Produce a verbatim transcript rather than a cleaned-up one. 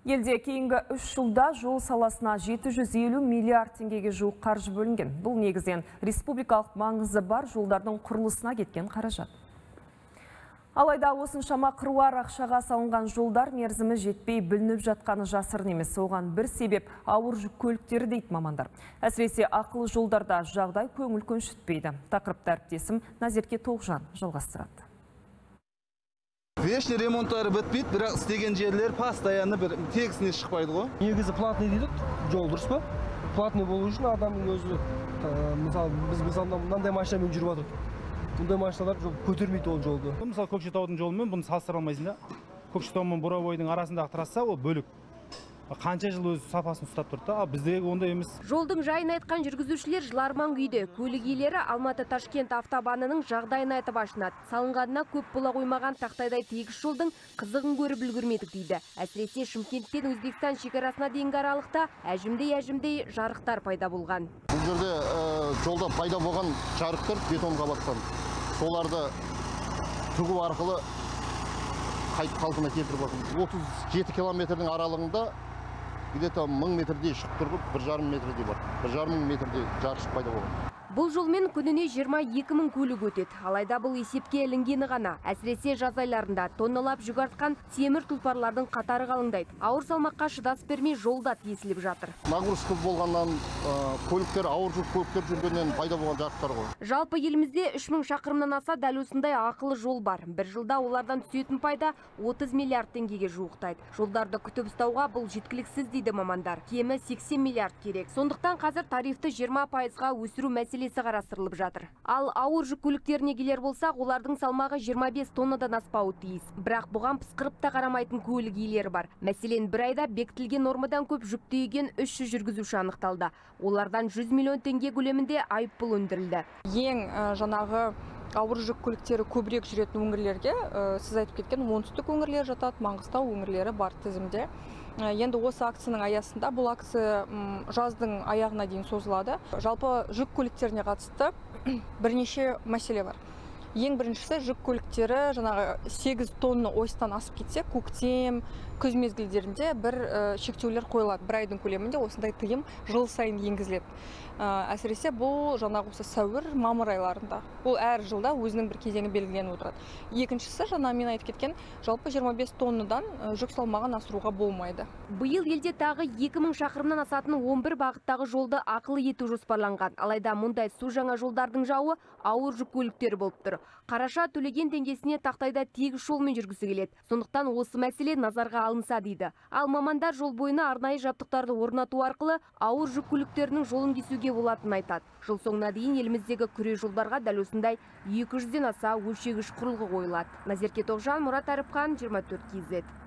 Елде кейінгі үш жылда жол саласына жеті жүз елу миллиард теңгеге жуық қаржы бөлінген. Бұл негізден республикалық маңызы бар жолдардың құрылысына кеткен қаражат. Алайда осыншама қыруар ақшаға салынған жолдар мерзімі жетпей бүлініп жатқаны жасырын емес. Оған бір себеп ауыр жүк көліктері дейді мамандар. Әсіресе ақылы жолдарда жағдай көңіл көншітпейді. Тақырыпты әріптесім Назерке Тоғжан жалғастырады. Вечный ремонттары бітпейді, бірақ істеген жерлер постоянно бір тегісіне шықпайды ғой. Негізі платный дейді, жол дұрыс па? Платный болу үшін адамның өзі, мысалы, біз мысалы мынандай машинамен жүріп жатырмыз. Бұндай машиналар көтермейді ол жолды. Мысалы, Көкшетаудың жолымен бұны салыстыра алмайсың да. Көкшетау мен Бурабайдың арасындағы трасса ол бөлік. Қанша жыл өз сапасын ұстап тұрды, а біздегі ондай емес. Жолдың жайын айтқан жүргізушілер жыларман күйде. Көлік иелері Алматы-Ташкент автобанының жағдайын айтып ашынады. Салынғанына көп бола қоймаған тақтайдай тегіс жолдың қызығын көріп үлгермедік дейді. Әсіресе Шымкенттен Өзбекстан шекарасына дейінгі аралықта әжімдей-әжімдей жарықтар пайда болған. Бұл жерде жолда пайда болған жарықтар бетон қабаттан. Соларды тігу арқылы қайт қалпына келтіріп отыр. отыз жеті километрдің аралығында где-то мың метрдей шық тұрғып, бір жарым метрдей бар. бір жарым метрдей жаршық пайда болған. Бұл жолмен күніне жиырма екі мың көлік өтеді. Алайда бұл есепке ілінгені ғана. Әсіресе жаз айларында тонналап жүк артқан темір тұлпарлардың қатары қалыңдайды. Ауыр салмаққа шыдас бермей жолда тесіліп жатыр. Нагрузка болғаннан, көліктер, ауыр жүк көліктер жүргеннен пайда болған жарықтар ғой. Жалпы елімізде үш мың шақырымнан аса дәл осындай ақылы жол бар. Бір жылда олардан түсетін пайда отыз миллиард теңгеге жуықтайды. Жолдарды күтіп ұстауға бұл жеткіліксіз дейді мамандар. Кемі сексен миллиард керек. Сондықтан қазір тарифті жиырма пайызға өсіру мәселесі қарастырылып жатыр. Ал ауыр жүк көліктеріне келер болсақ, олардың салмағы жиырма бес тоннадан аспауы тиіс. Бірақ бұған пысқырып та қарамайтын көлік иелері бар. Мәселен, бір айда бекітілген нормадан көп жүк тиеген үш жүз жүргізуші анықталды. Олардан жүз миллион теңге көлемінде айыппұл өндірілді. Ең жаңағы ауыр жүк көліктері көбірек жүретін өңірлерге сіз айтып кеткен оңтүстік өңірлер жатады, Маңғыстау өңірлері бар тізімде. Енді осы акцияның аясында бұл акция жаздың аяғына дейін созылады. Жалпы жүк көліктеріне қатысты бірнеше мәселе бар. Ең біріншісі жүк көліктері жаңағы сегіз тонна ойыстан асып кетсе, көктем, күз мезгілдерінде бір шектеулер қойылады. Бір айдың көлемінде осындай тыйым жыл сайын енгізіледі. Әсіресе бұл жаңағы осы сәуір, мамыр айларында. Бұл әр жылда өзінің бір кезеңі белгіленіп отырады. Екіншісі, жаңа мен айтып кеткен, жалпы жиырма бес тоннадан жүк салмағын асыруға болмайды. Биыл елде тағы екі мың шақырымнан асатын он бір бағыттағы жолды ақылы ету жоспарланған. Алайда мұндай су жаңа жолдардың жауы ауыр жүк көліктері болып тұр. Қараша төлеген теңгесіне тақтайда тегіс жолмен жүргісі келеді. Сондықтан осы мәселе назарға алынса дейді. Ал мамандар жол бойына арнайы жабдықтарды орнату арқылы ауыр жүк көліктерінің жолын кесуге болатынын айтады. Жыл соңына дейін еліміздегі күре жолдарға дәл осындай екі жүзден аса өлшегіш құрылғы қойылады. Назерке Тоғжан, Тариф, жиырма төрт кей зет.